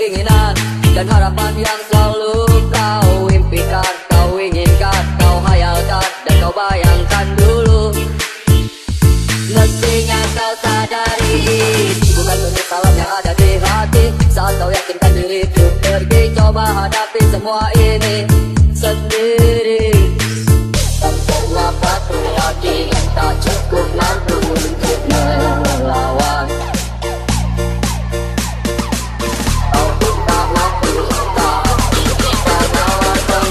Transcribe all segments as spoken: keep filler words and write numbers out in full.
keinginan dan harapan yang selalu kau impikan, kau inginkan, kau hayalkan, dan kau bayangkan dulu. Mestinya kau sadari, bukan penyesalan yang ada di hati saat kau yakinkan diri untuk pergi. Coba hadapi semua ini sendiri. Tanpa batu lagi tak cukup mampu untuk melawan. Kau pun tak mampu, tak karena wajah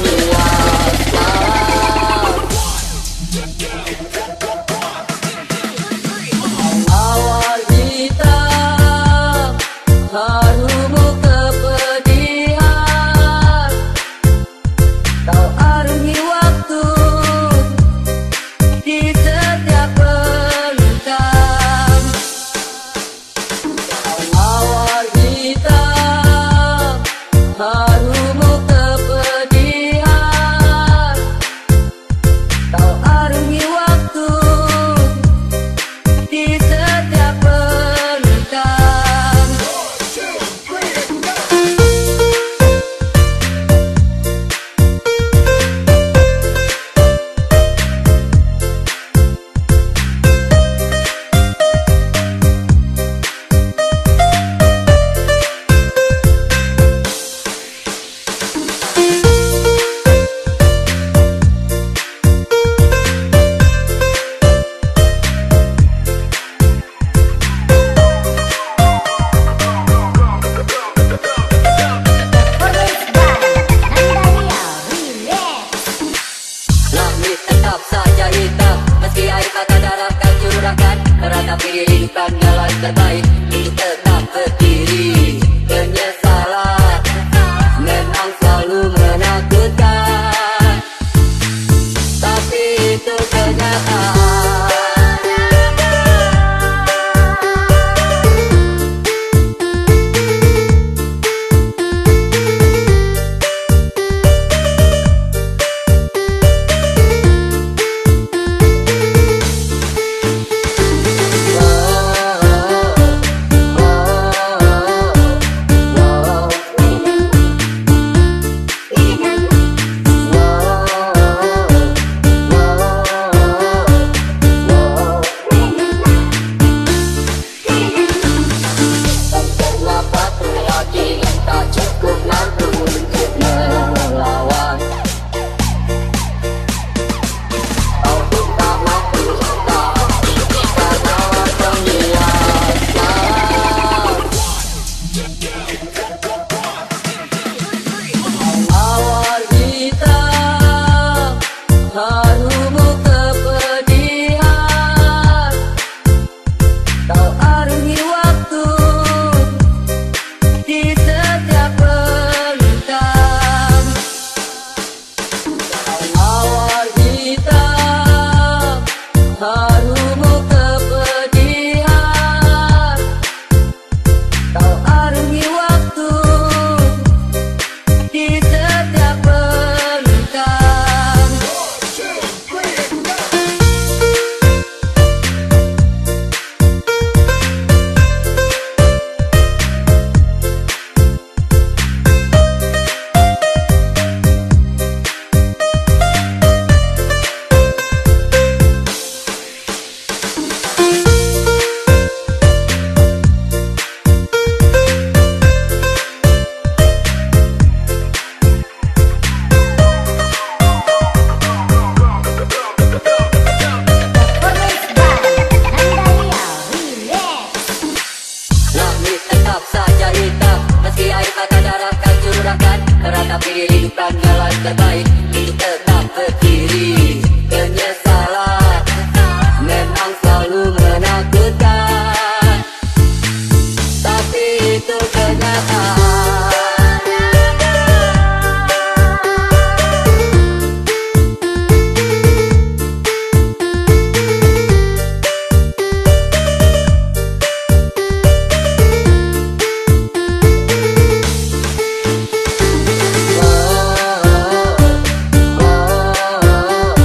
awal hitam, harumu kepedihan. Kau arungi waktu di setiap bentang. Awal hitam, harumu kepedihan. Kau arungi waktu di setiap bentang. Langit tetap saja hitam, meski air mata darah kan curahkan, meratapi kehidupan jalan terbaik untuk tetap berdiri. Penyesalan memang selalu menakutkan, tapi itu kenyataan. Awal hitam, harumu kepedihan. Kau arungi waktu di setiap bentang. Awal hitam, harumu kepedihan. Kau arungi waktu di setiap bentang. Langit tetap saja hitam, meski air mata darah kan curahkan, meratapi kehidupan jalan terbaik untuk tetap berdiri. Penyesalan memang selalu menakutkan, tapi itu kenyataan. Oh, oh, oh.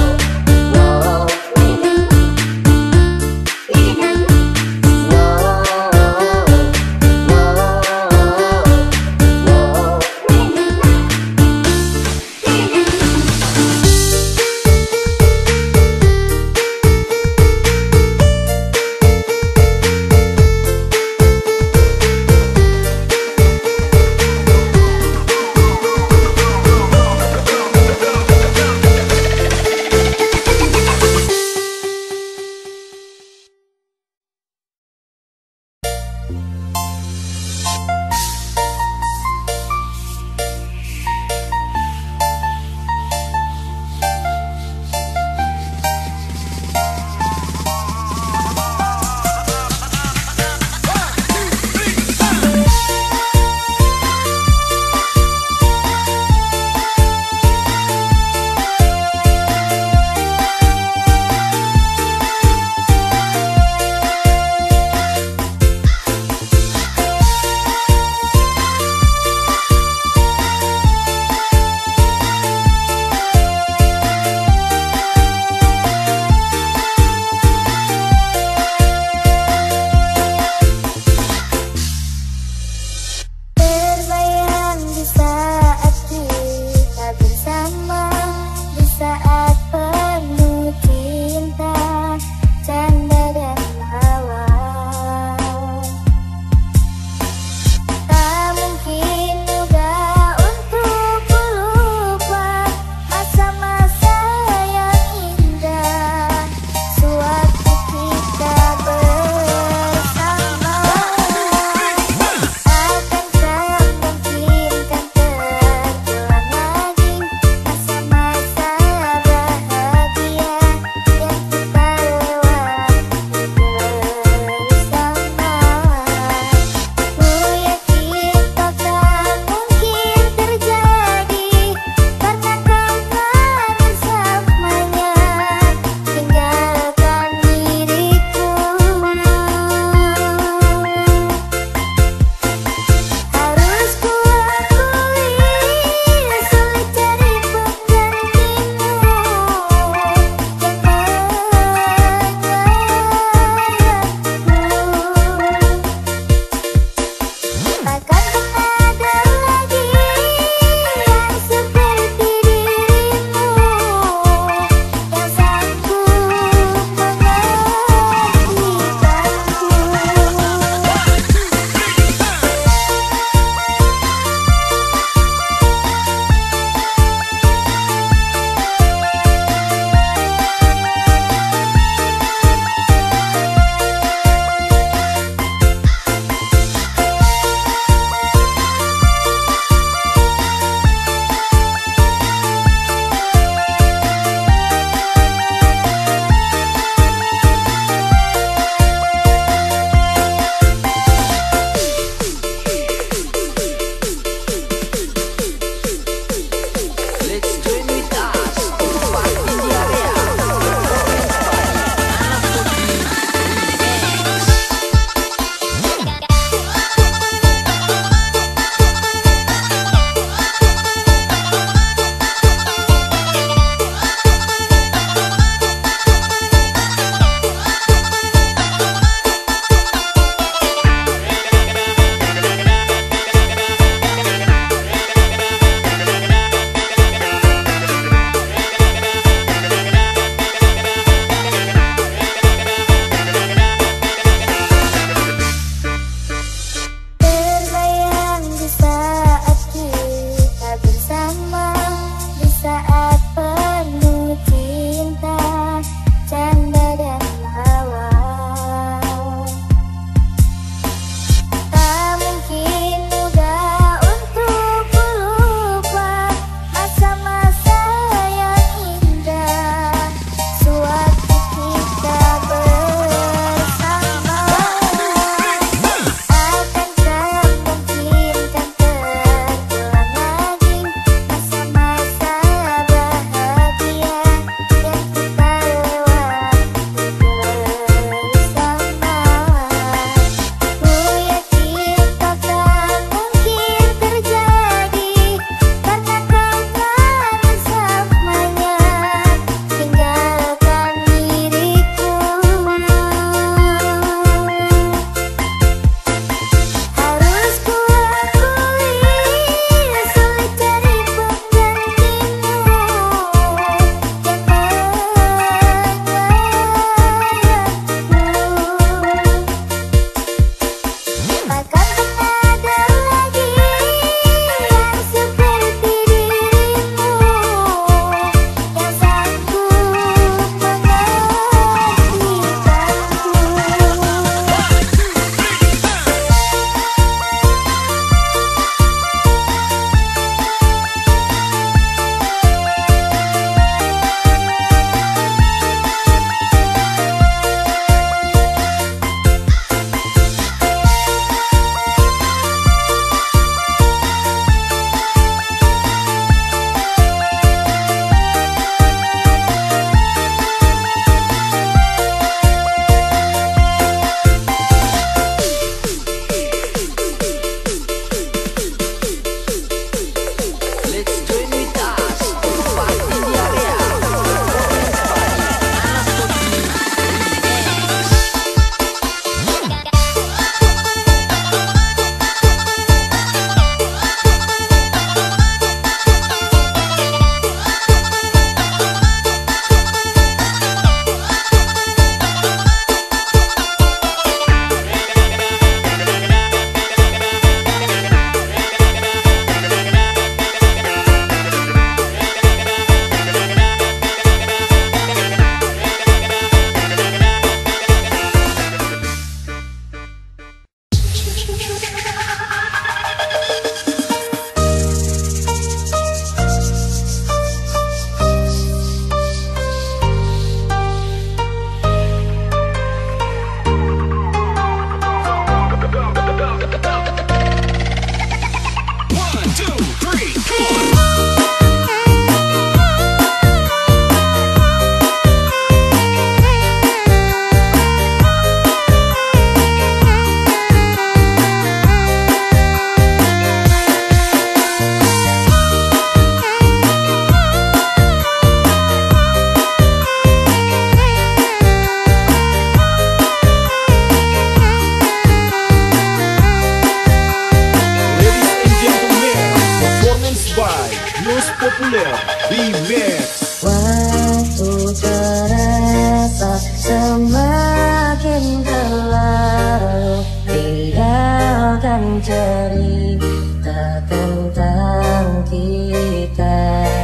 terus populer Remix. Waktu terasa semakin berlalu, tinggalkan cerita tentang kita.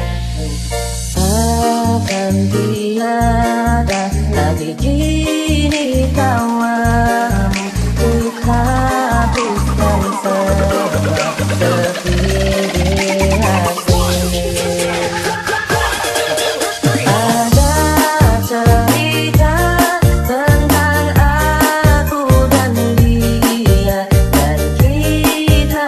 Akan tiada lagi kini kawan untuk habiskan semua sepi di hati. Ada cerita tentang aku dan dia, dan kita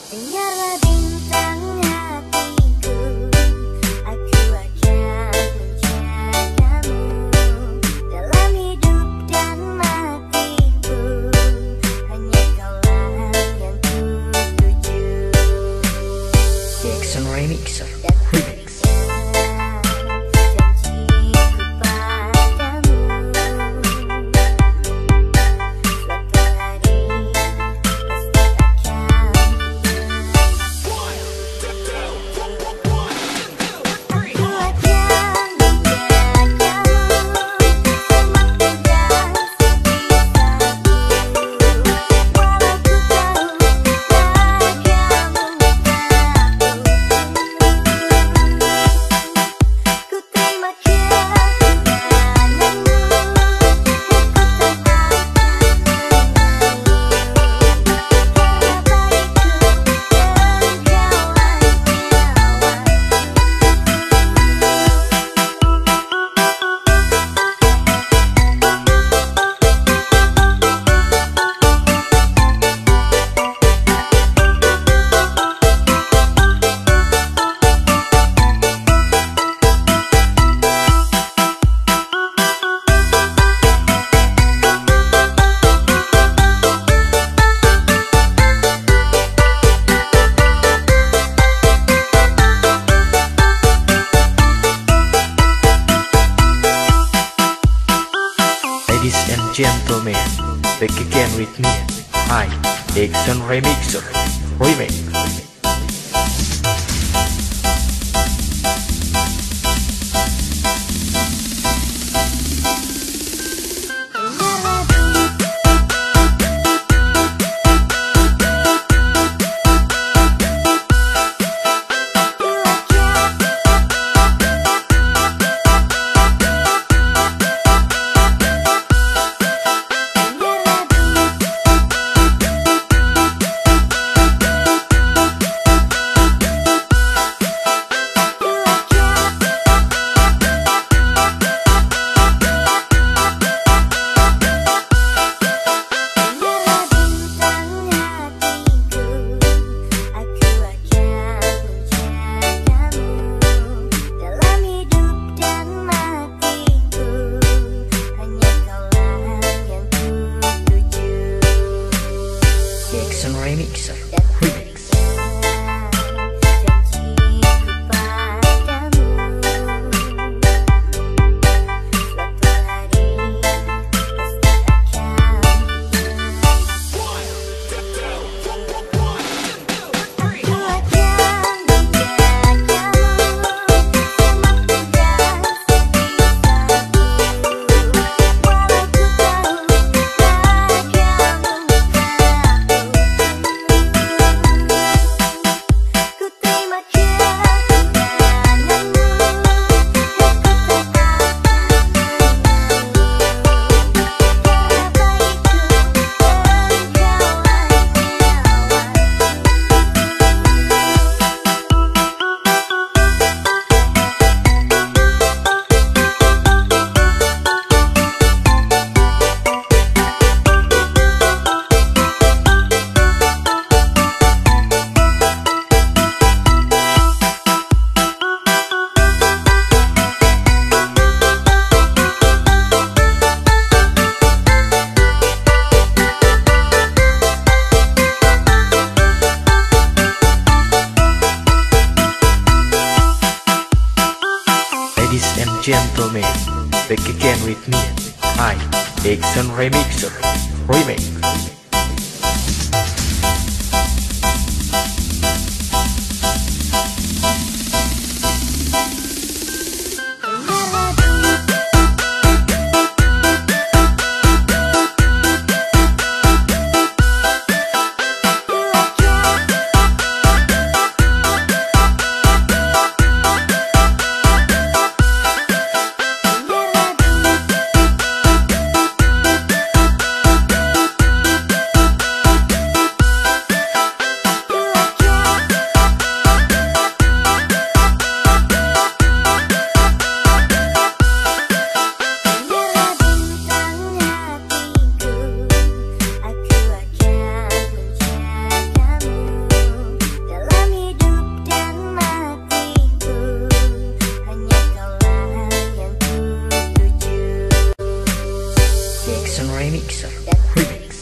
Dengarlah bintang hatiku, aku akan menjagamu dalam hidup dan matiku. Hanya kaulah yang kutuju. Jackson Remixer Remix. Janjiku padamu, suatu hari pasti akan aku akan menjagamu semakin sebisaku. Walau ku tahu ragamu ku terima kekuranganmu, aku tak akan mengeluh, karena bagiku engkaulah Ladies and gentlemen, back again with me. I, Jackson Remixer Remix. Jackson Remixer Remix. Janjiku padamu, suatu hari pasti akan aku akan menjagamu semakin sebisaku. Walau ku tahu ragamu ku terima kekuranganmu, aku tak akan mengeluh, karena bagiku engkaulah Ladies and gentlemen, back again with me. I, Jackson Remixer Remix. dengarlah Exxon Remixer Remix.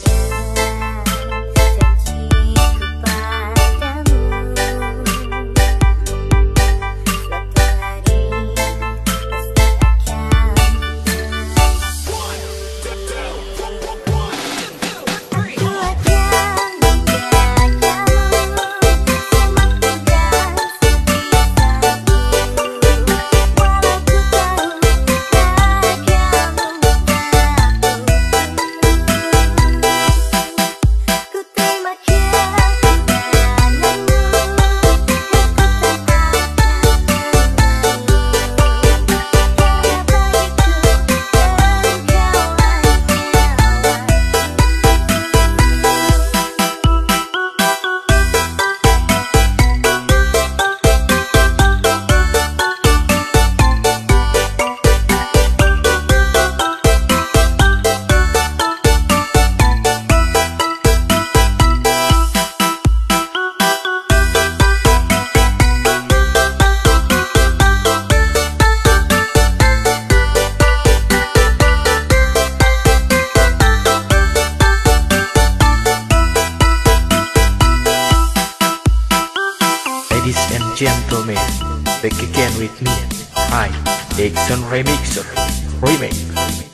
Ladies and gentlemen, back again with me, I, Exxon Remixer Remix.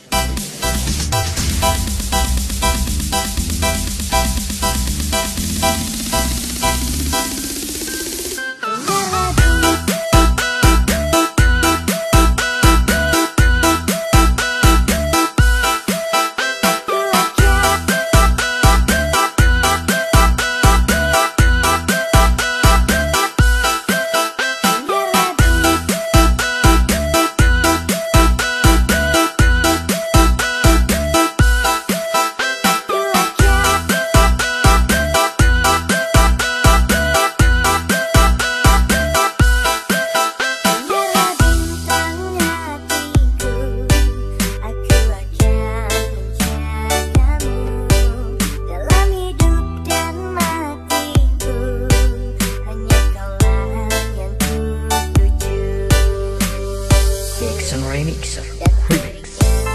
Remixer Remix.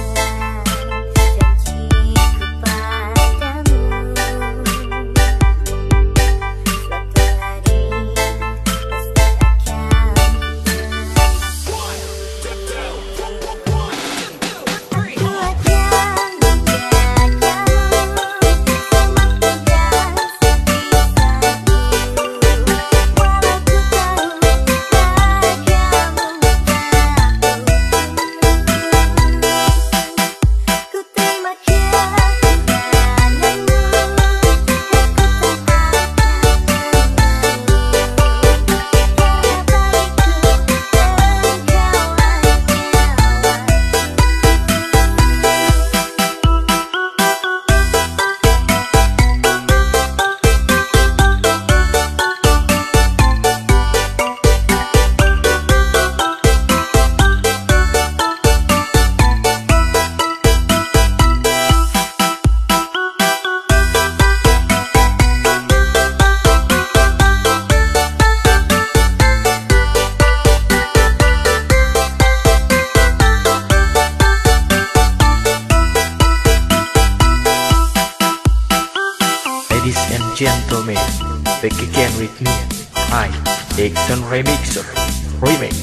Ladies and gentlemen, back again with me, I, Exxon Remixer Remix.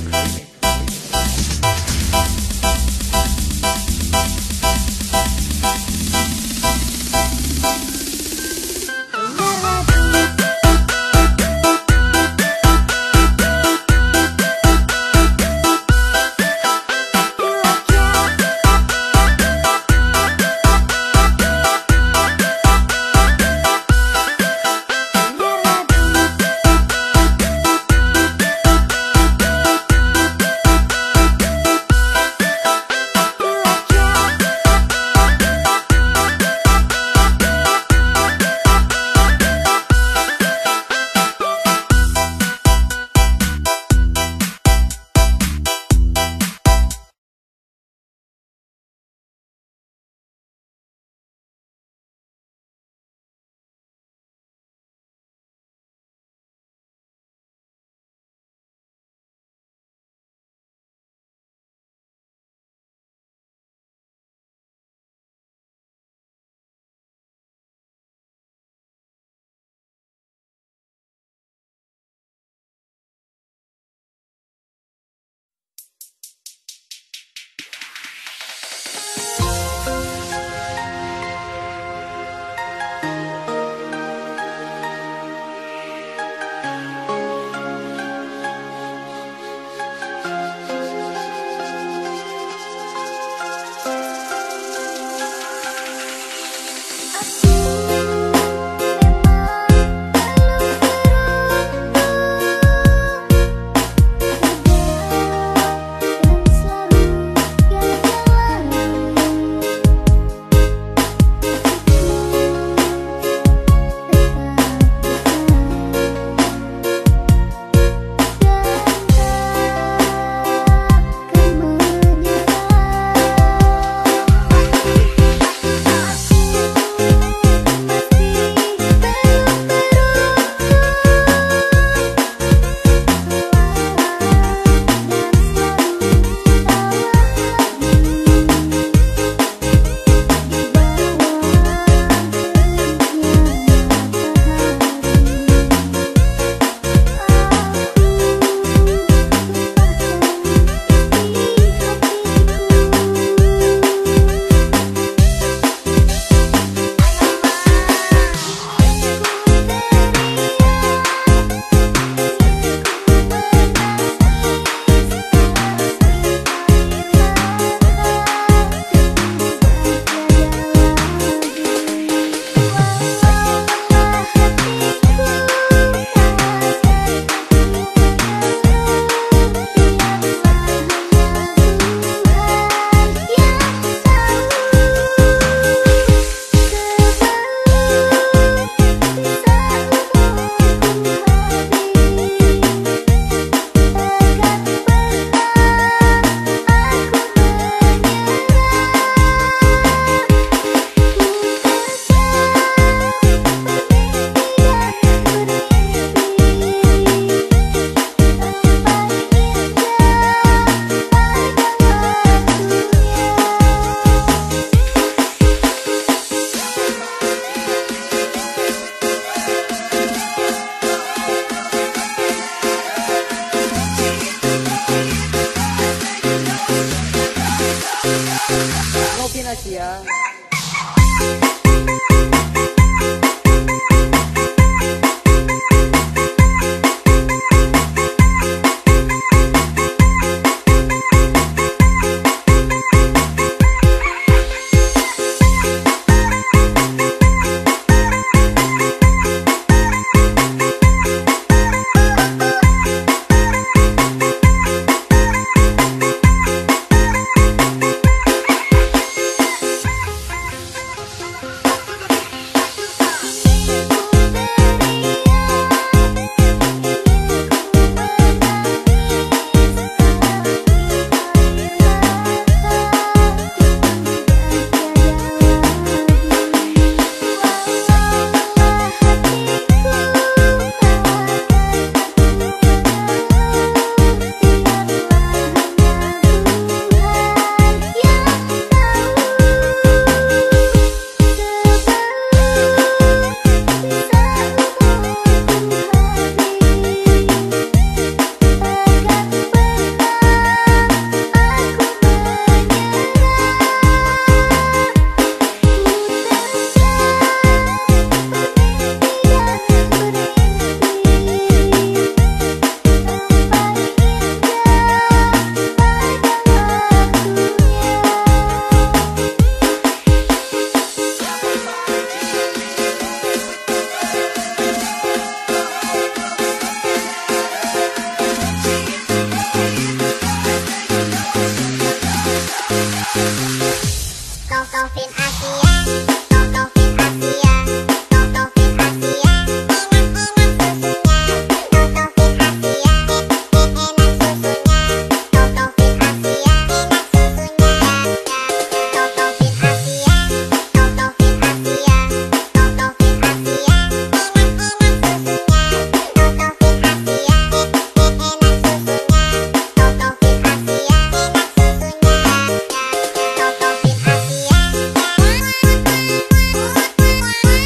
Thank you.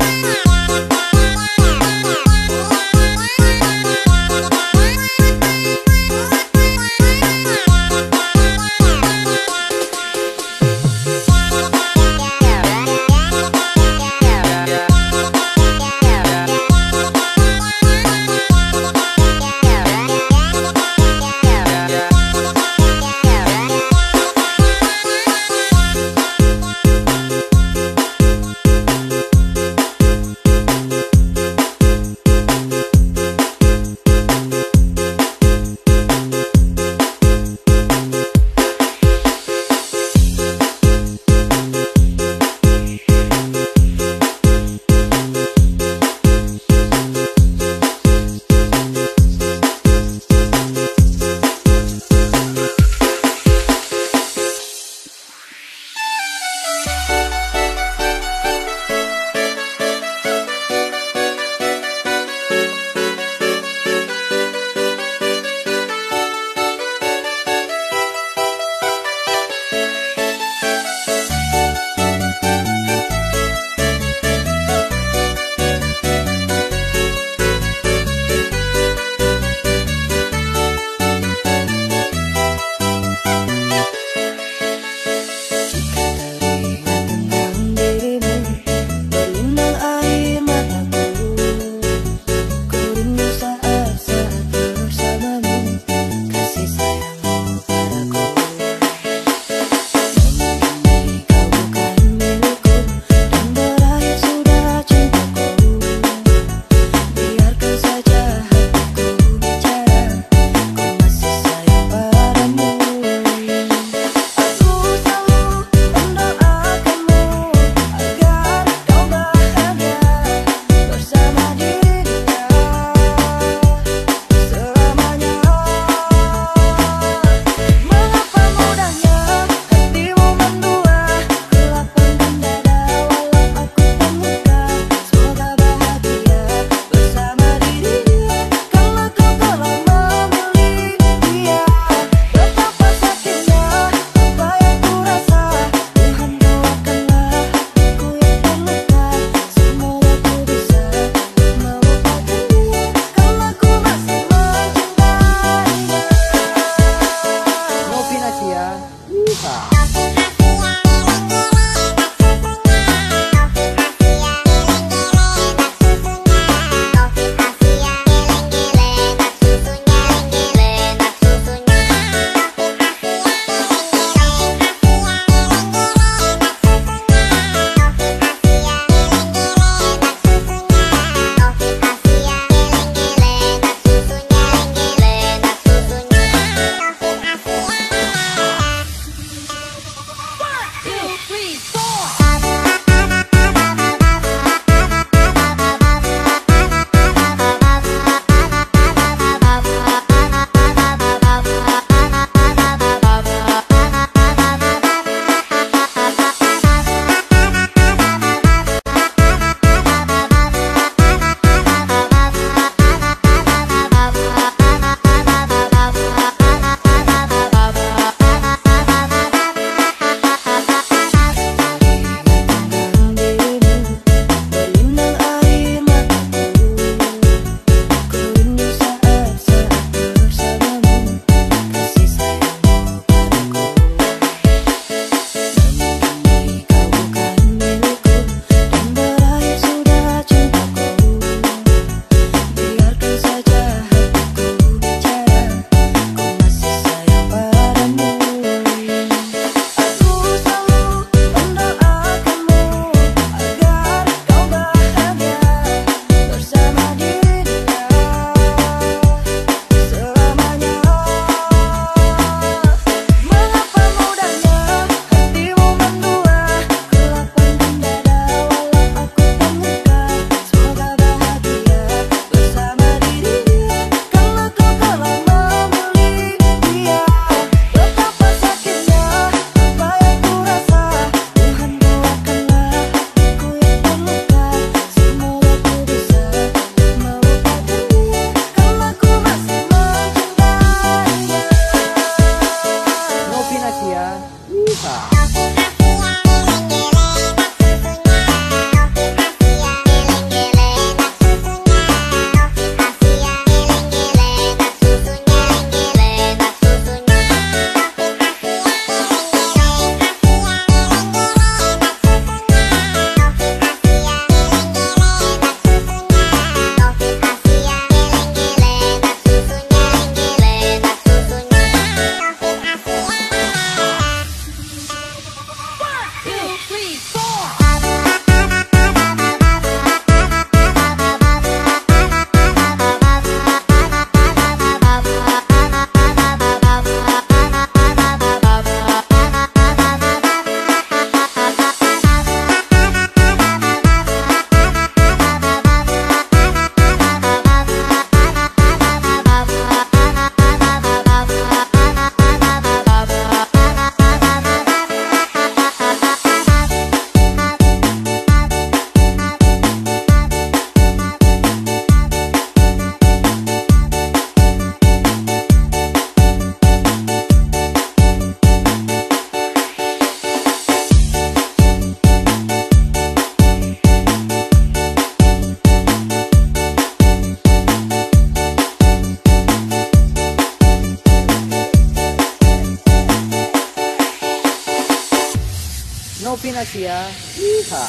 ya. Iha.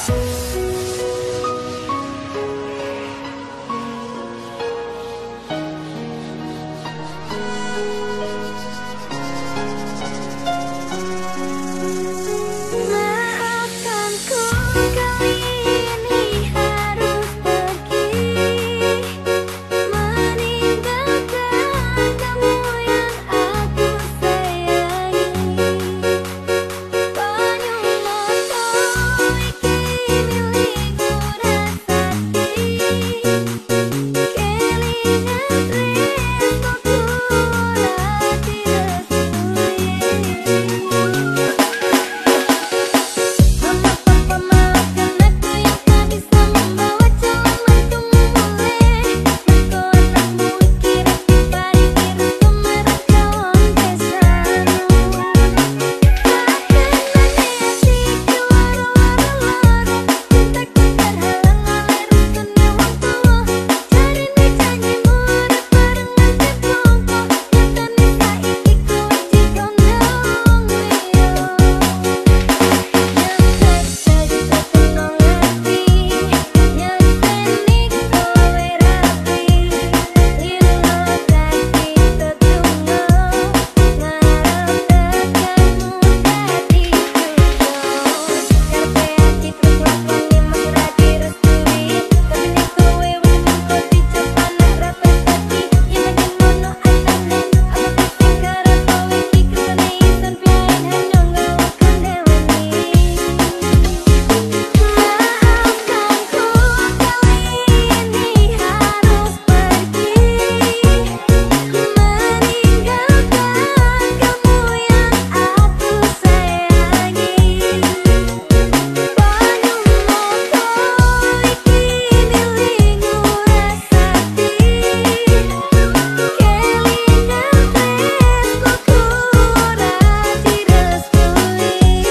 Maafkan ku kali ini harus pergi, meninggalkan kamu yang aku sayangi. Banyu moto iki milikku rasati, kelingan tresnoku ora direstui. Mama papa maafkan aku yang tak bisa membawa calon mantumu mulai. Mergo anakmu iki reti paringi restu marang calon besamu. Takkan nanti hati loro-loro, cintaku terhalang oleh restune wong tuwa. Jarine janjimu urip bareng nganti bongko, nyatane saiki kowe dikondo wong liya. Nyesek saiki ketemu ngerti, nyeseni kowe rapi, lilo saiki tetunggo, ngarep tekanmu dadi cukup. Karpe ati terus lakoni mas ora direstui, tapi kowe wis mengko dicap anak ra prestasi. Yen yen ngono atane, apa bisa karo kowe iki kersane isan pian hanya nggawa kandhani. Maafkan ku kali ini harus pergi, meninggalkan kamu yang aku sayangi. Banyu moto iki milikku rasati, kelingan tresnoku ora direstui.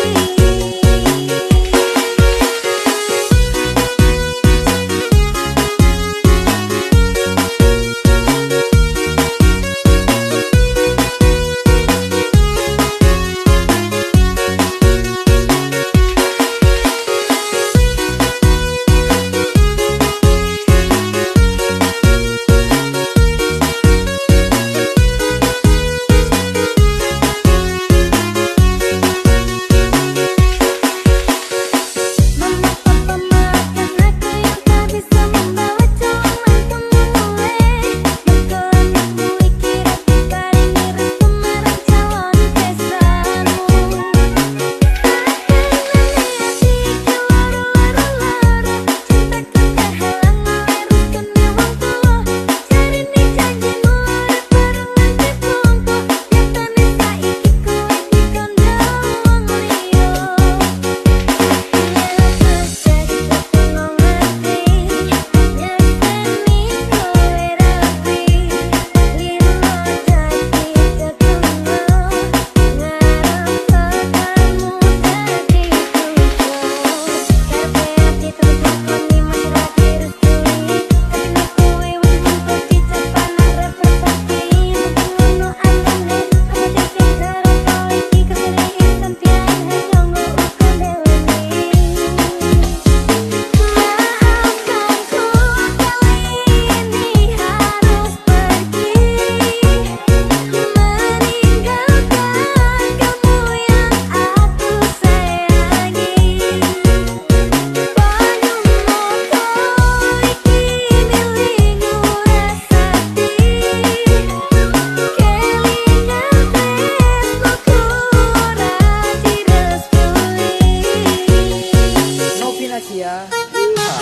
Mama papa maafkan aku yang tak bisa membawa calon mantumu mulai. Mergo anakmu iki reti paringi restu marang calon besamu. Takkan nanti hati loro-loro, cintaku terhalang oleh restune wong tuwa. Jarine janjimu urip bareng nganti bongko, nyatane saiki kowe dikondo wong liya. Nyesek saiki ketemu ngerti, nyeseni kowe rapi, lilo saiki tetunggo, ngarep tekanmu dadi cukup. Karpe ati terus lakoni mas ora direstui, tapi kowe wis mengko dicap anak ra prestasi. Yen ngono atane, apa bisa karo kowe iki kersane isan pian hanya nggawa kandhani. Maafkan ku kali ini harus pergi, meninggalkan kamu yang aku sayangi. Banyu moto iki milikku rasati, kelingan tresnoku ora direstui. Nopi Nasia. Iha.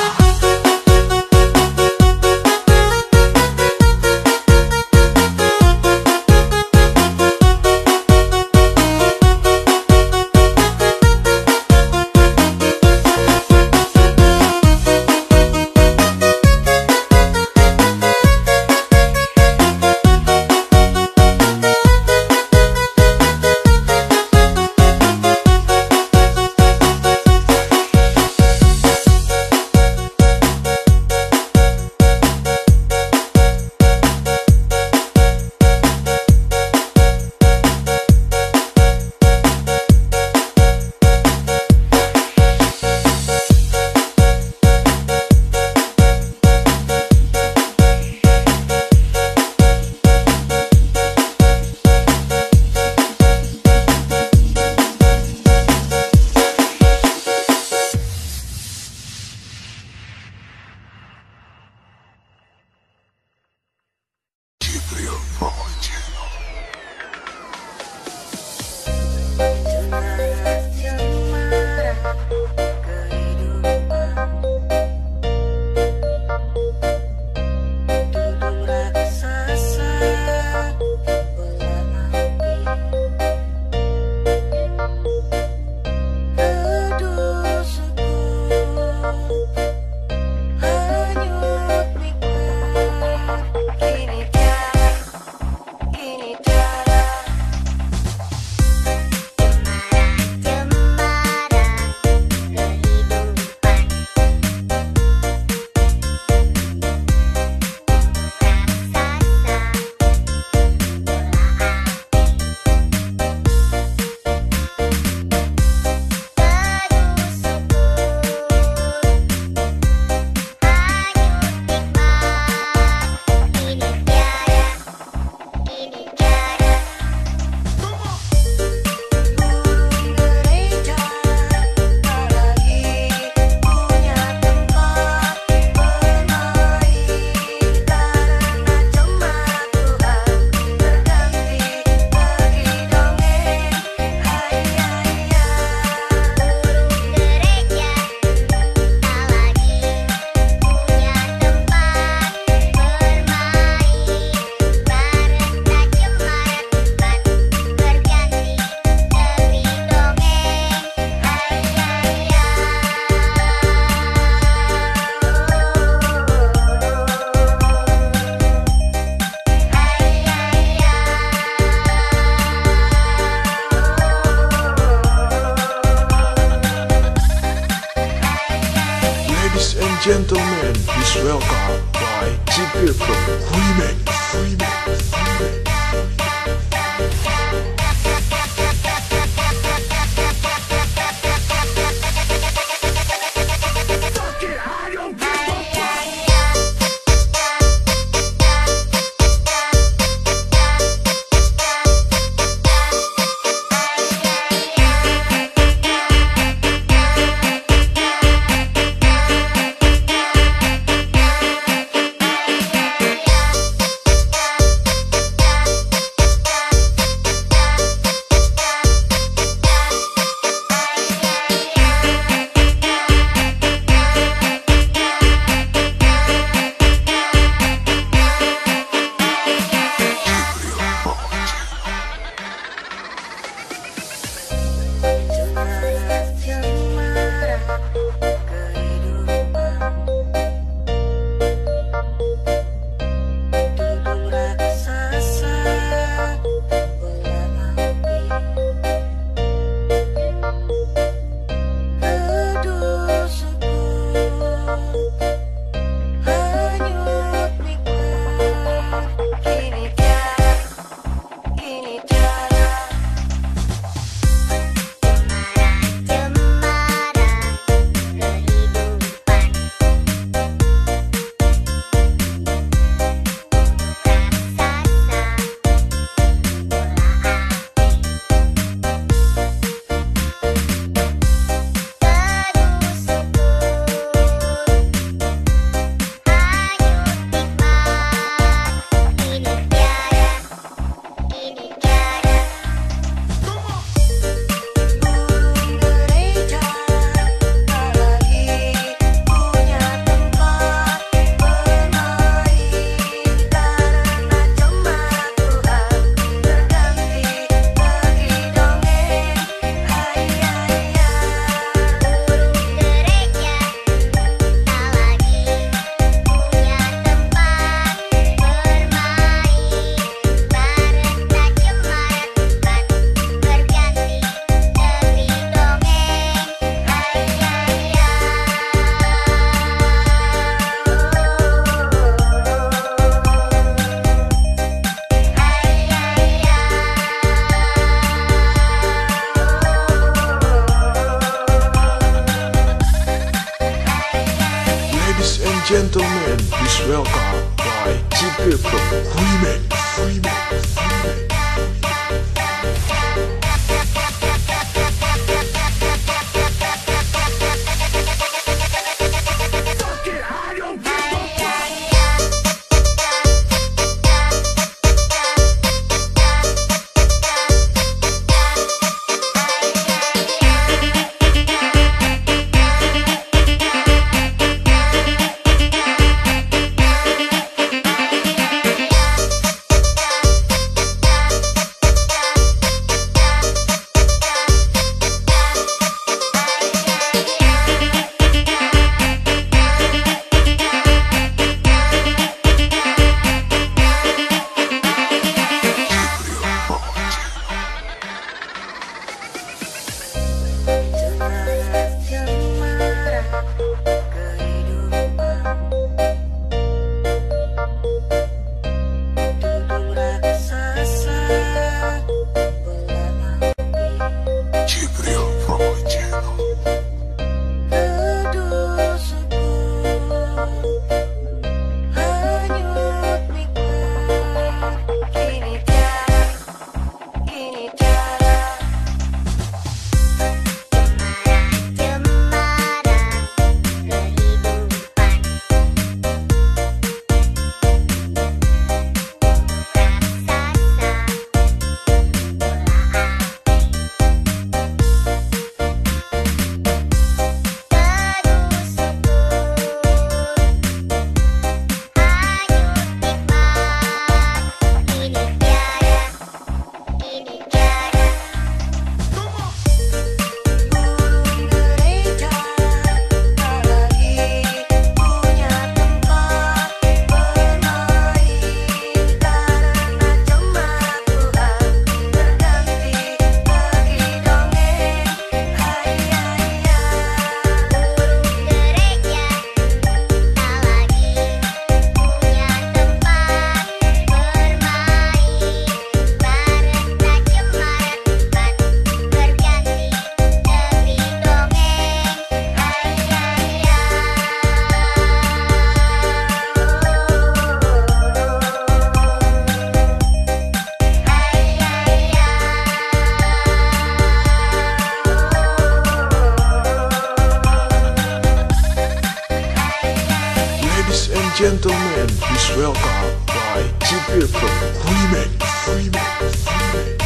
Ladies and gentlemen, please welcome by Jipir Pro Remix. Remix. Remix. Gentlemen, please welcome by Jipir Pro Remix. Remix. Remix. gentlemen, please welcome by G P Pro Remix. Remix. Remix.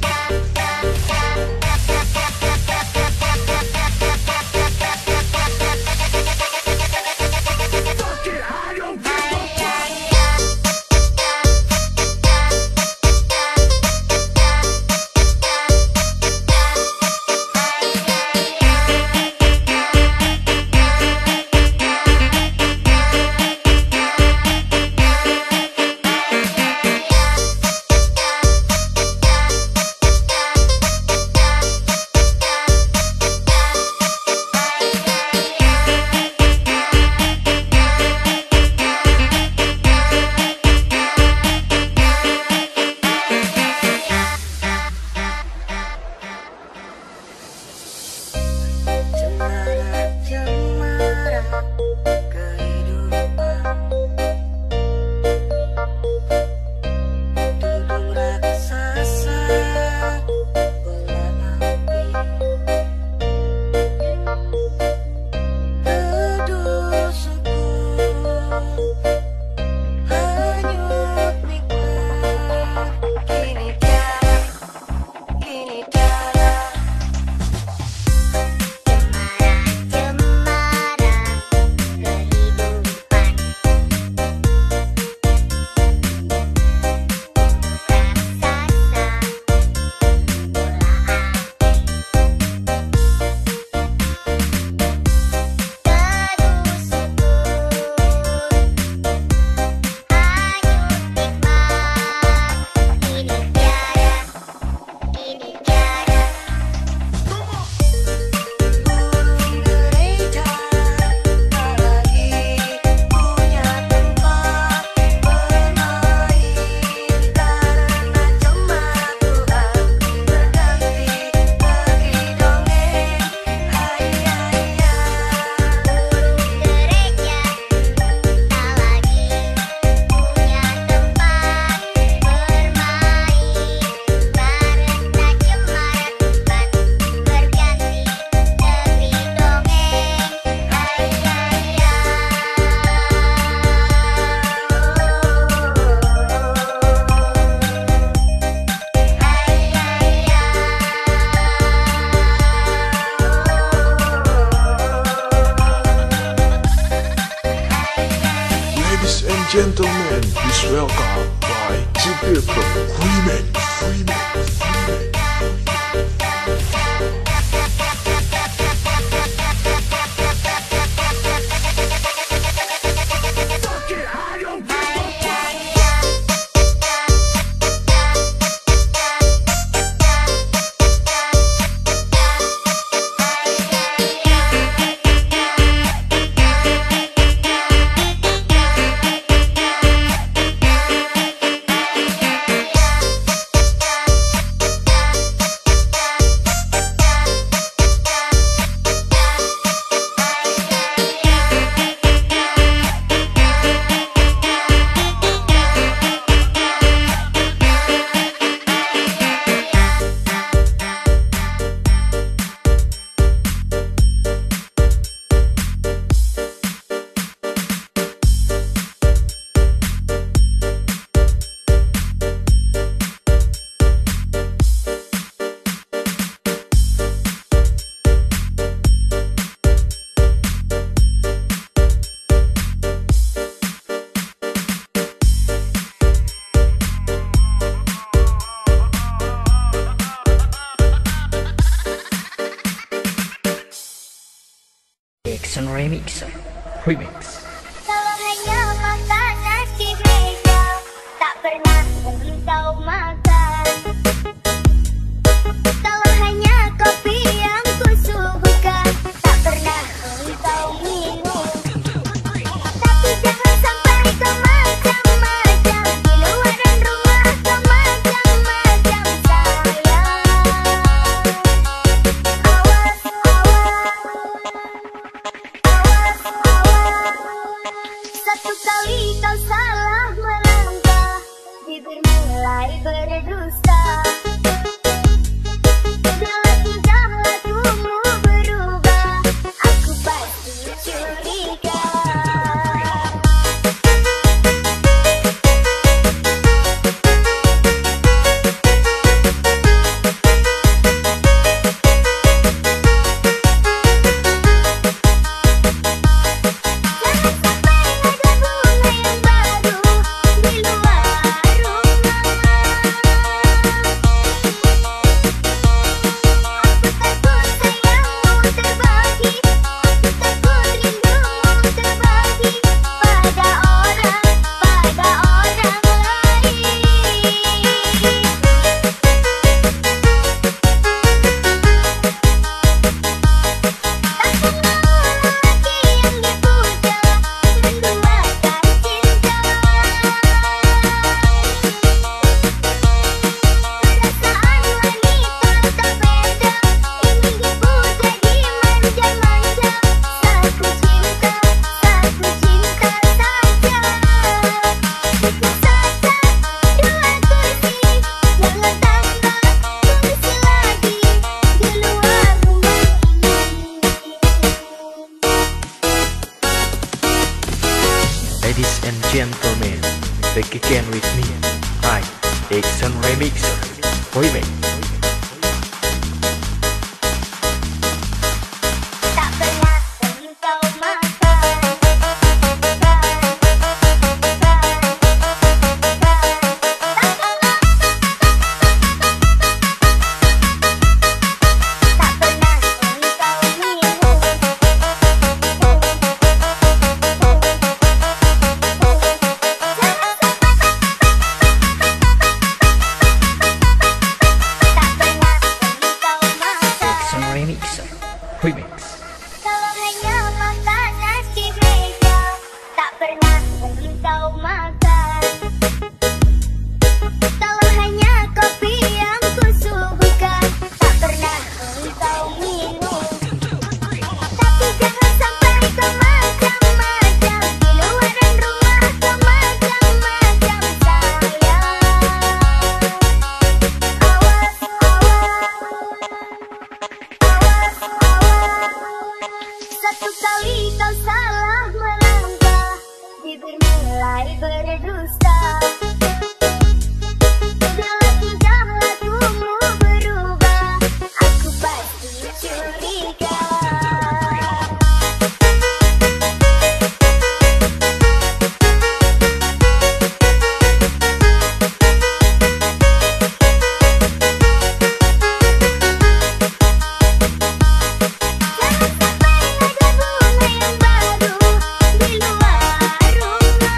Gentlemen, please welcome by G P Pro Remix. Remix. Remix. Action Remixer Remix. Kalau hanya makan nasi meja, tak pernah engkau makan. Kalau hanya kopi yang kusuguhkan, tak pernah engkau minum. Tapi jangan sampai kau macam-macam, di luar dan rumah kau macam-macam sayang. Awas, awas. Satu kali kau salah melangkah, bibir mulai berdusta. Bila sudah lakumu berubah, aku pasti curiga. Ladies and gentlemen, back again with me, I, Action Remixer, Remix. Tak pernah engkau makan. Tak pernah engkau minum. Tak pernah engkau makan. Action Remixer, Remix. Kalau hanya makan nasi meja, tak pernah engkau makan. Kalau hanya kopi yang kusuguhkan, tak pernah engkau minum. Tapi jangan sampai kau macam-macam, di luaran rumah kau macam-macam sayang. Awas, awas, awas. Satu kali kau salah melangkah, bibir mulai berdusta. Bila tingkah lakumu berubah, aku pasti curiga. Jangan sampai ada bunga yang baru di luar rumah.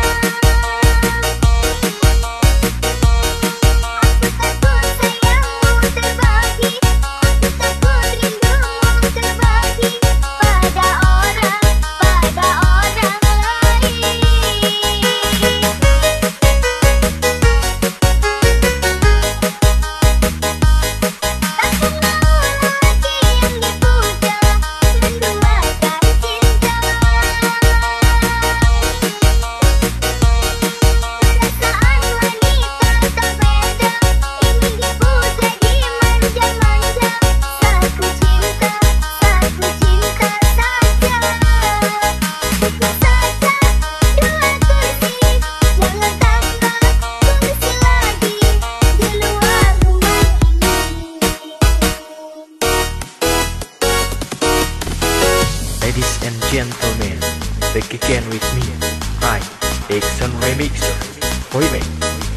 Aku takut sayangmu terbagi, aku takut rindumu terbagi pada orang, pada orang lain. Tak kenal lagi yang dipuja, menduakan cinta. Perasaan wanita tak beda, ingin dipuja, dimanja-manja. Satu cinta, satu cinta saja. Itu saja dua kursi, jangan tambah kursi lagi di luar rumah ini. Ladies and gentlemen, back again with me, I, Action Remixer, Remix.